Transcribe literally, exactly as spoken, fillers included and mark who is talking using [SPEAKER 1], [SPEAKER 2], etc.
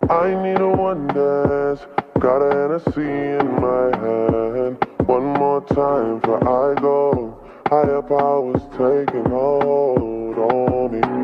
[SPEAKER 1] I need a one dance, got a Hennessy in my hand. One more time before I go. Higher powers taking hold on me.